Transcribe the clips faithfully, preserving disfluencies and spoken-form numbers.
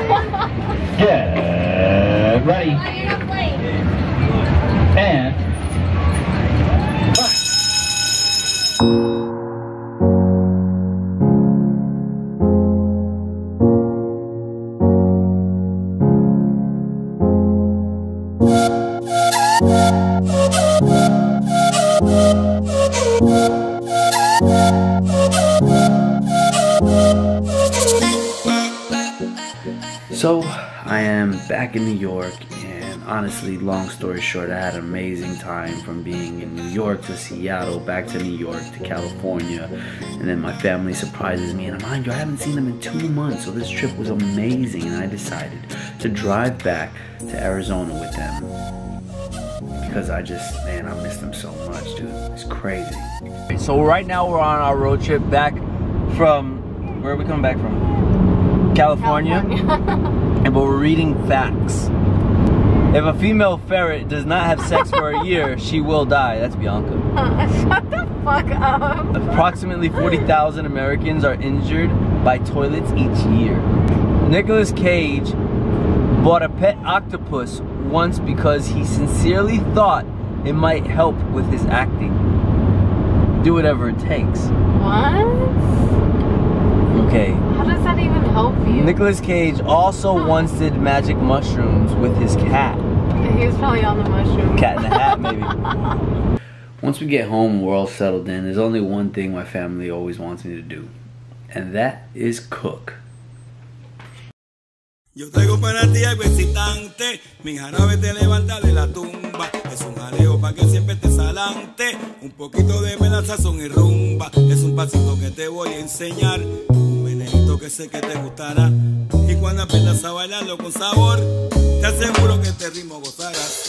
Get ready. And so I am back in New York, and honestly, long story short, I had an amazing time from being in New York to Seattle, back to New York to California, and then my family surprises me, and mind you, I haven't seen them in two months, so this trip was amazing, and I decided to drive back to Arizona with them because I just, man, I miss them so much, dude. It's crazy. So right now we're on our road trip back from, where are we coming back from? California. California. And but we're reading facts. If a female ferret does not have sex for a year, she will die. That's Bianca. Shut the fuck up. Approximately forty thousand Americans are injured by toilets each year. Nicolas Cage bought a pet octopus once because he sincerely thought it might help with his acting. Do whatever it takes. What? Okay. How does that even help you? Nicolas Cage also huh. once did magic mushrooms with his cat. He was probably on the mushroom. Cat in a hat, maybe. Once we get home and we're all settled in, there's only one thing my family always wants me to do, and that is cook. Yo traigo para ti algo excitante, mi jarabe te levanta de la tumba, es un jaleo pa' que siempre estés adelante, un poquito de sazón y rumba, es un pasito que te voy a enseñar, un menedito que sé que te gustará, y cuando aprendas a bailarlo con sabor, te aseguro que este ritmo gozarás.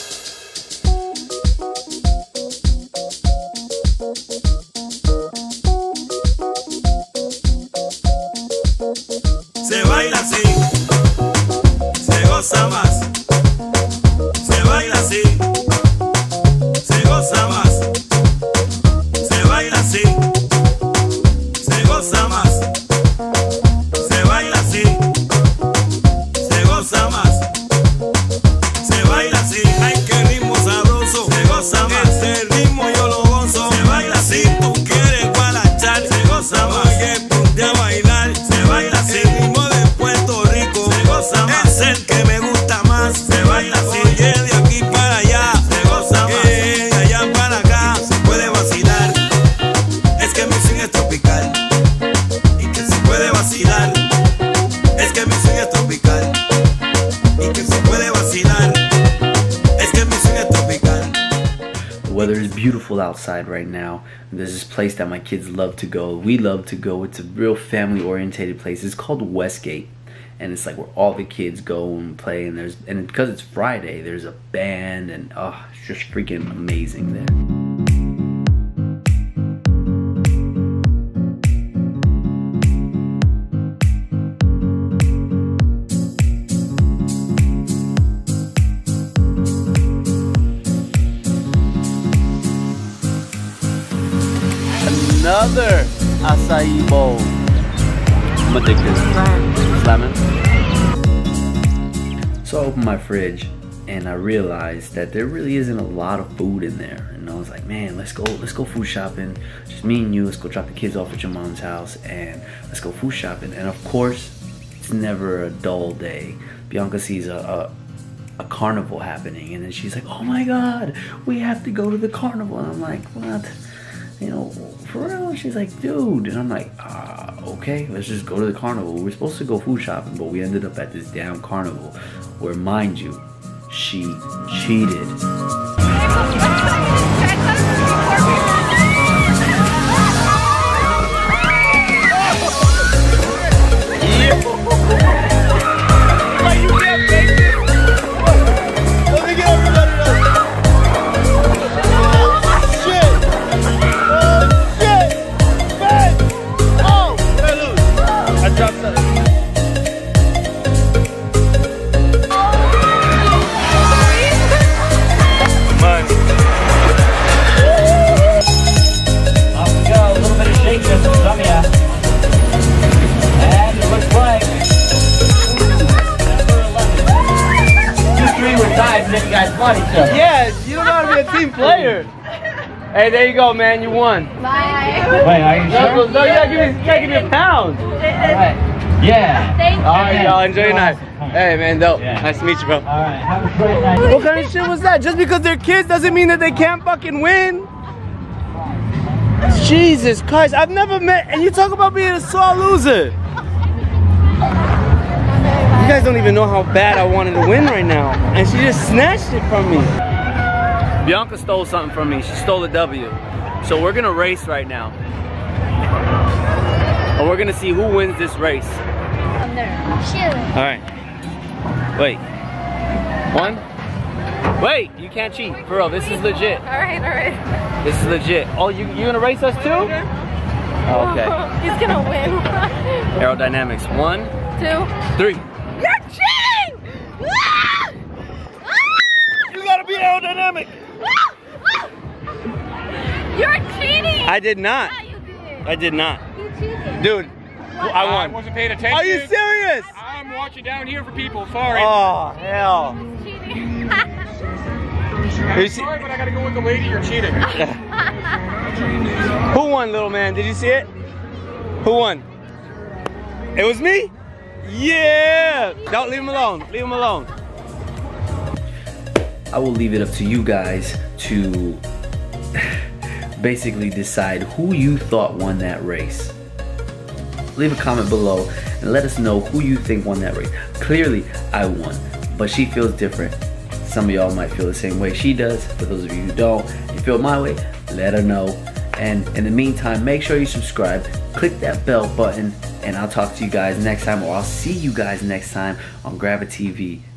Se baila así. Se goza más, se baila así, se goza más, se baila así, se goza más, se baila así, se goza más, se baila así, ay qué ritmo sabroso, se goza más, este ritmo yo lo gozo, se baila así, tú quieres guarachar, se goza más, oye ponte a bailar, se baila así, el ritmo de Puerto Rico, se goza más, es el que me gusta más, se baila así, oye de aquí para allá, se goza más, eh, de allá para acá, se puede vacilar, es que mi swing es tropical, y que se puede vacilar, es que mi swing es tropical, y que se puede vacilar, es que mi swing es tropical. The weather is beautiful outside right now. There's this place that my kids love to go. We love to go. It's a real family-oriented place. It's called Westgate. And it's like where all the kids go and play, and there's and because it's Friday, there's a band, and oh, it's just freaking amazing there. Another acai bowl. I'm gonna take this. Lemon. So I opened my fridge and I realized that there really isn't a lot of food in there. And I was like, man, let's go, let's go food shopping. Just me and you, let's go drop the kids off at your mom's house and let's go food shopping. And of course, it's never a dull day. Bianca sees a, a, a carnival happening and then she's like, oh my God, we have to go to the carnival. And I'm like, what? You know, for real? She's like, dude. And I'm like, uh, okay, let's just go to the carnival. We were supposed to go food shopping, but we ended up at this damn carnival where, mind you, she cheated. as if you guys fought each other. Yeah, you don't know how to be a team player. Hey, there you go, man. You won. Bye. Wait, are you No, sure? no, you gotta give me, you gotta give me a pound. Alright. Yeah. Thank you. All right, y'all. Enjoy your night. Hey, man, dope. Yeah. Nice to meet you, bro. Alright, have a great night. What kind of shit was that? Just because they're kids doesn't mean that they can't fucking win. Jesus Christ, I've never met, and you talk about being a sore loser. You guys don't even know how bad I wanted to win right now, and she just snatched it from me. Bianca stole something from me. She stole a W. So we're gonna race right now. And we're gonna see who wins this race. All right. Wait. One. Wait, you can't cheat. For real, this is legit. Alright, alright. This is legit. Oh, you you gonna race us too? Oh, okay. He's gonna win. Aerodynamics. One, Two. three. You're cheating! You gotta be aerodynamic. You're cheating! I did not. Yeah, you did. I did not. You cheated. Dude, I I won. wasn't paying attention. Are you serious? I'm watching down here for people. Sorry. Oh, hell. Cheating. You see- Sorry, but I gotta go with the lady. You're cheating. Who won, little man? Did you see it? Who won? It was me? Yeah! Don't leave him alone. Leave him alone. I will leave it up to you guys to basically decide who you thought won that race. Leave a comment below and let us know who you think won that race. Clearly, I won, but she feels different. Some of y'all might feel the same way she does. For those of you who don't, you feel my way, let her know. And in the meantime, make sure you subscribe, click that bell button, and I'll talk to you guys next time, or I'll see you guys next time on Gravity T V.